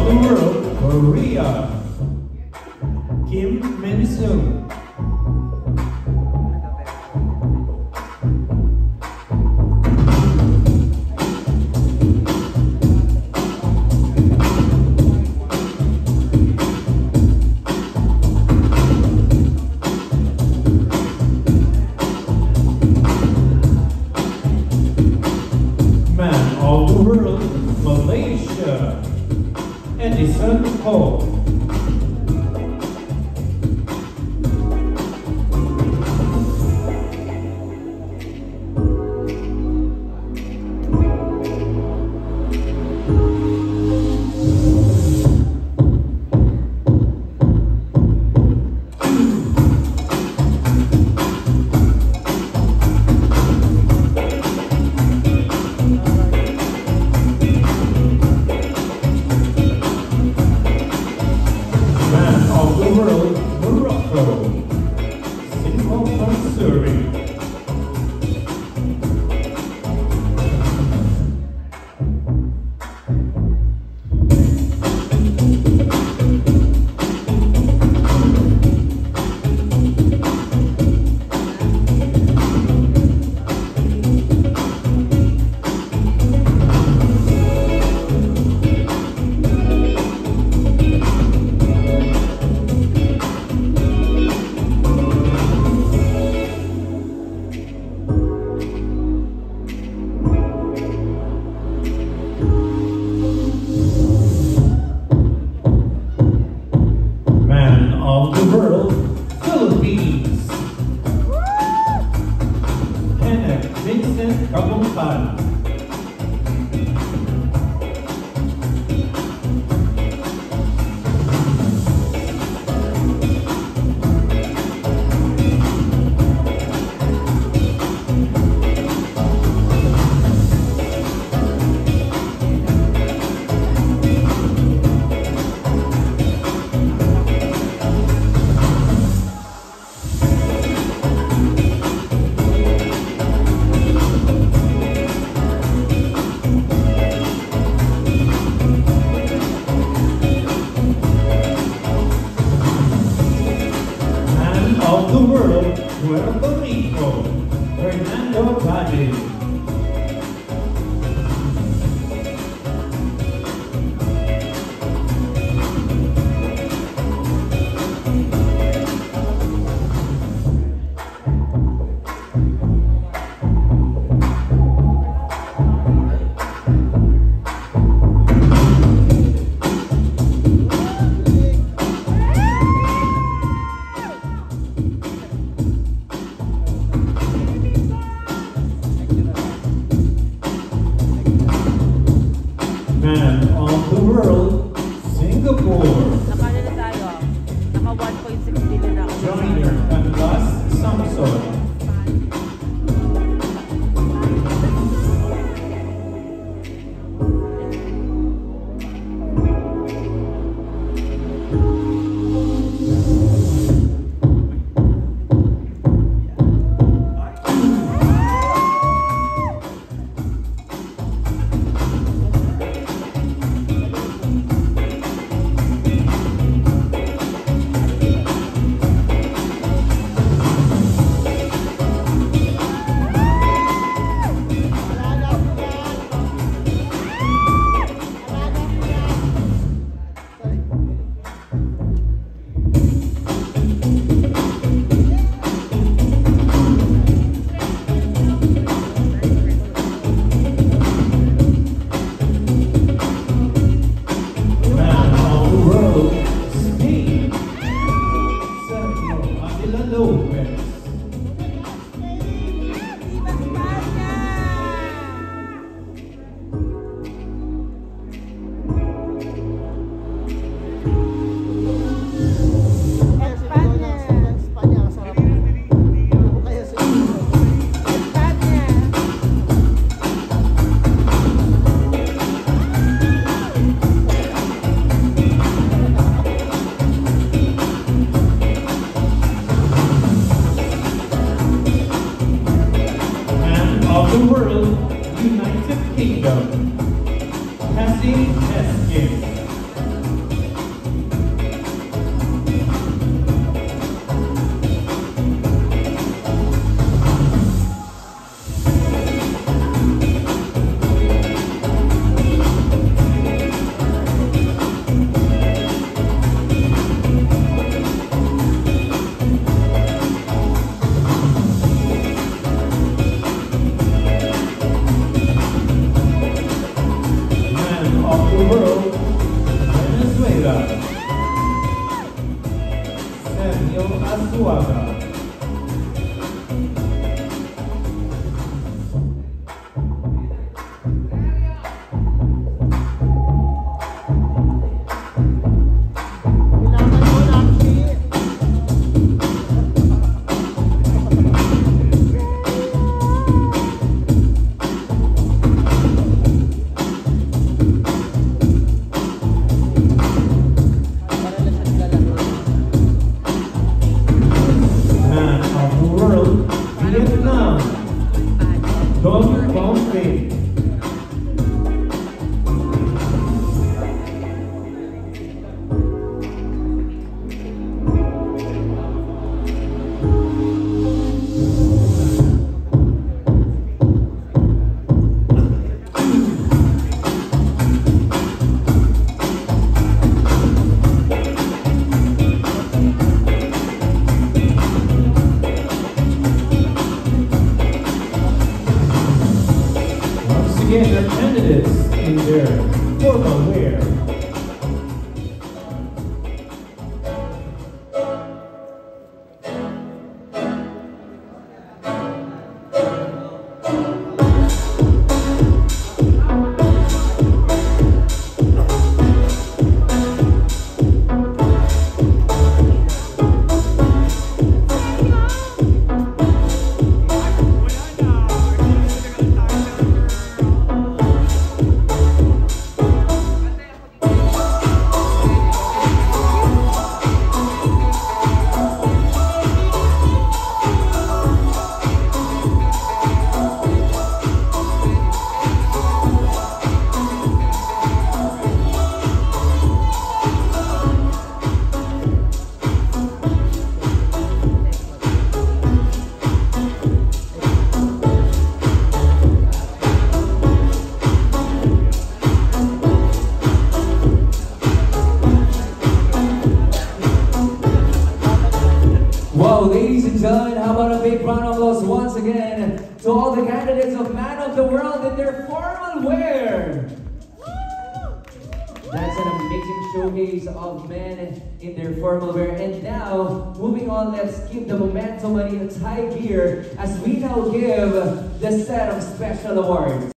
of the world, Korea, Kim Min-soo. Man of the world, Malaysia, Edison Ho. World, Morocco, Simple Mansuri. Of the world, Philippines, Kenneth Vincent Kabungkan. Of the world, Puerto Rico, Fernando Valle. Man of the world, Singapore. Nakano na tayo? Naka 1.6 billion na ako. Joiner Canlas Samson. The world, United Kingdom, Cassie Eskin. Don Bonfim. Again, their candidates in their formal wear. Wow, ladies and gentlemen, how about a big round of applause once again to all the candidates of Man of the World in their formal wear. That's an amazing showcase of men in their formal wear. And now, moving on, let's keep the momentum in its high gear as we now give the set of special awards.